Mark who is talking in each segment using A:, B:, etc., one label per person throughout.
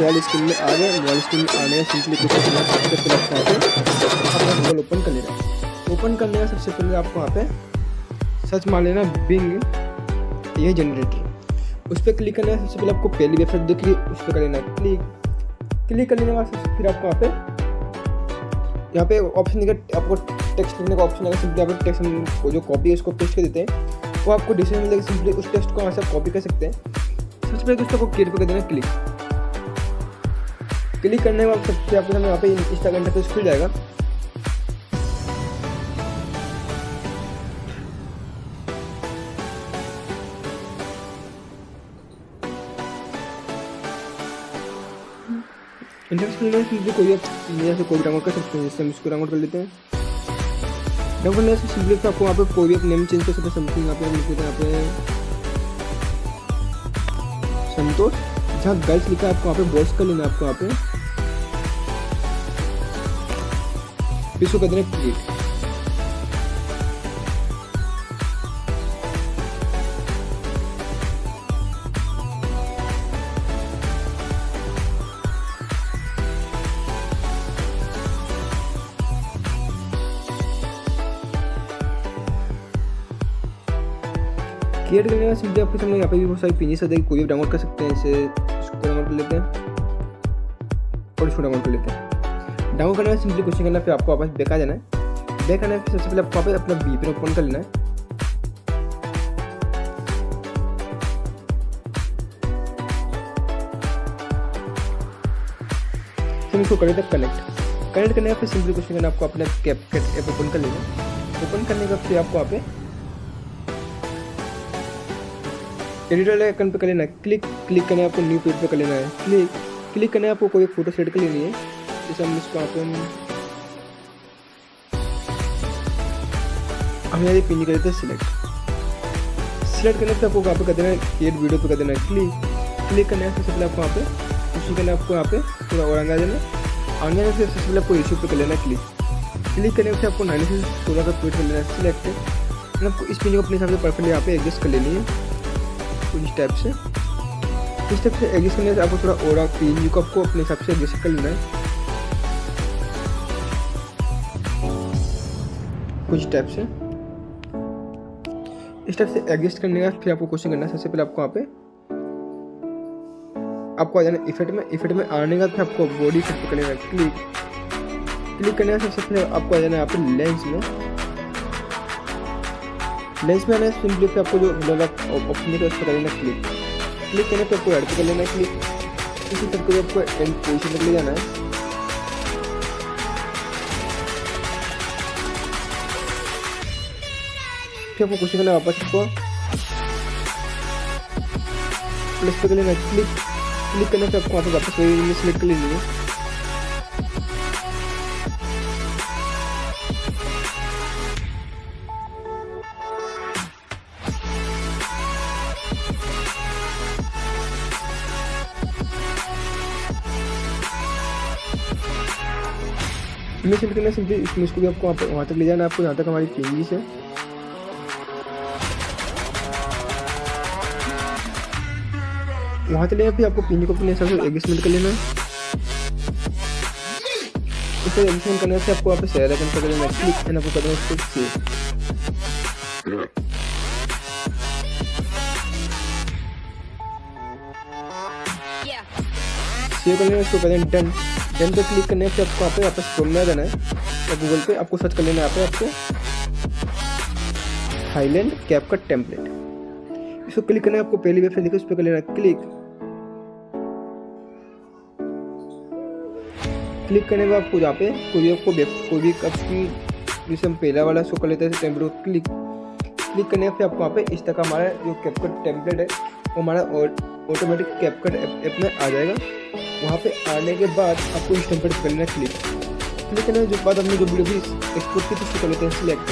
A: Mobile screen में आ गए। Mobile screen में आने सिंपली कुछ करना है, सबसे पहले आपको वहाँ पे अपना गूगल ओपन कर लेना है। ओपन करने का सबसे पहले आपको वहाँ पे सर्च मार लेना बिंग ये जनरेटर, उस पर क्लिक करना है। सबसे पहले आपको पहली वेबसाइट दिख रही है उस पर कर लेना है क्लिक कर लेने के बाद फिर आपको यहाँ पे ऑप्शन देगा, आपको टेक्स्ट लिखने का ऑप्शन आएगा। सिंपली आपको टेक्स्ट को जो कॉपी है उसको पेस्ट कर देते हैं, वो आपको डिस्क्रिप्शन में मिलेगा। सिंपली उस टेक्स्ट को वहाँ से आप कॉपी कर सकते हैं। सबसे पहले उसको क्रिएट पर कर देना क्लिक करने के बाद सबसे आपके सामने यहाँ पे इंस्टाग्राम इंटरफेस खुल जाएगा। इंटरफेस कोई मेरे से कोई डाउनलोड कर सकते हैं, जैसे हम इसको डाउनलोड कर लेते हैं। डाउनलोड करने से सिंपली आपको वहाँ पे कोई भी नेम चेंज कर सकते हैं। समथिंग यहाँ पे लिख देते हैं, यहाँ पे संतोष, जहाँ गर्ल्स लिखा है आपको वहाँ पे बॉयज कर लेना है। आपको वहाँ पे इसको कर देना क्लिक। क्रिएट करने का सिंपली आपके सामने यहाँ पे भी बहुत सारी पेजेस आते हैं, कोई भी डाउनलोड कर सकते हैं। इसे इसको डाउनलोड कर लेते हैं और इसको डाउनलोड कर लेते हैं। डाउनलोड करने का सिंपली कुछ नहीं करना, फिर आपको वापस बैक आ जाना है। बैक आने फिर सबसे पहले आपको अपना VPN ओपन कर लेना है। फिर इसको कर लेते हैं कनेक्ट करने का फिर सिंपली कुछ नहीं करना, आपको अपना कैपकट ऐप ओपन कर लेना है। ओपन करने का फिर आपको वहाँ पे एडिटर आइकन पे कर लेना है क्लिक करना है। आपको न्यू पेज पे कर लेना है क्लिक करना है। आपको कोई फोटो सेट कर लेनी है, जैसे हम इसको हम यहाँ पिन कर देते हैं सिलेक्ट करने से आपको वहाँ पे कर देना है क्रिएट वीडियो पे कर देना है क्लिक करना है। सबसे पहले आपको वहाँ पे उसी करना है, आपको यहाँ पे थोड़ा और आगे देना फिर सबसे पहले आपको इशू पे कर लेना है क्लिक करने से आपको 90 से 16 का क्लिक कर लेना है सिलेक्ट। आपको इस पिन को अपने हिसाब से परफेक्टली यहाँ पे एडजस्ट कर लेनी है। इस टाइप से एडजस्ट करने से आपको थोड़ा और पिन को आपको अपने हिसाब से एडजस्ट कर लेना है कुछ टाइप से। इस टाइप से एडजस्ट करने का फिर आपको क्वेश्चन करना है। सबसे पहले आपको वहाँ पे आपको आ जाना इफेक्ट में आने का फिर आपको बॉडी इफेक्ट पे करना है क्लिक करने का। सबसे पहले आपको आ जाना है यहाँ पे लेंस में आना है। सिंपली पे आपको जो ऑप्शन है उस पर कर लेना क्लिक करने पे आपको ऐड कर लेना है इसी तक को आपको एंड पोजीशन तक ले जाना है। फिर आपको कुछ करना है, वापस आपको प्लस पे कर लेना है क्लिक करने पे आपको वहाँ पे वापस वही सिलेक्ट कर लेनी है। इमेज सेलेक्ट करना सिंपली इस इमेज को भी आपको वहाँ तक ले जाना है। आपको यहाँ तक हमारी चेंजेस है। वहाँ तक ले फिर आपको पिन को अपने हिसाब से एडजस्टमेंट कर लेना है। इसे एडजस्टमेंट करने से आपको वहाँ पे शेयर आइकन कर लेना है क्लिक एंड आपको कर देना है सेव करने इसको कर देना डन पे क्लिक करने से आपको यहाँ पे वापस क्रोम में आ जाना है या गूगल पे आपको सर्च कर लेना है। यहाँ पे आपको थाईलैंड कैपकट टेम्पलेट इसको क्लिक करना है। आपको पहली वेबसाइट देखो उस पर कर लेना है क्लिक करने के बाद आपको यहाँ पे कोई भी आपकी जैसे हम पहला वाला शो कर लेते हैं टेम्पलेट क्लिक करने से आपको यहाँ पे इस तरह का हमारा जो कैपकट टेम्पलेट है वो हमारा ऑटोमेटिक कैपकट ऐप में आ जाएगा। वहाँ पे आने के बाद आपको इस टेम्पलेट कर लेना क्लिक करने के बाद हमने जो वीडियो भी एक्सपोर्ट की उसको कर लेते हैं सिलेक्ट।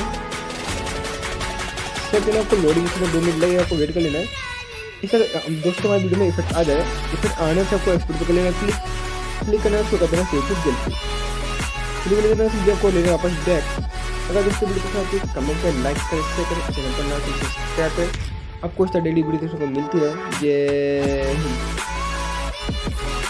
A: फिर आपको लोडिंग में 2 मिनट लगेगा, आपको वेट कर लेना है। इस तरह दोस्तों हमारे वीडियो में इफेक्ट आ जाए, इफेक्ट आने से आपको एक्सपोर्ट कर लेना क्लिक करना है। उसको कर देना सेव टू गैलरी क्लिक करना है। आपको लेना वापस बैक। अगर दोस्तों वीडियो पसंद आती है कमेंट करें, लाइक करें, शेयर करें, चैनल पर ना सब्सक्राइब करें। आपको इस तरह डेली वीडियो देखने को मिलती है। जय हिंद।